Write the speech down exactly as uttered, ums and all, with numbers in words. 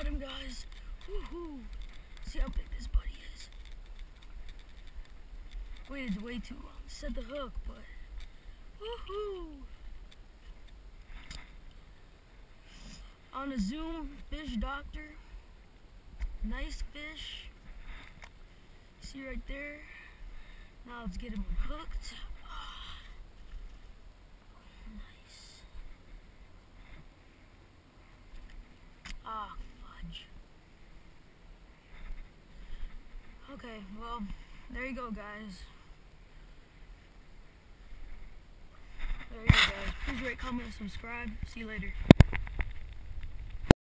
got him, guys. Woohoo! See how big this buddy is. Waited way too long to set the hook, but woohoo! On a Zoom Fish Doctor. Nice fish. See right there. Now let's get him hooked. Nice. Ah, fudge. Okay, well, there you go, guys. There you go, guys. Please rate, comment, and subscribe. See you later.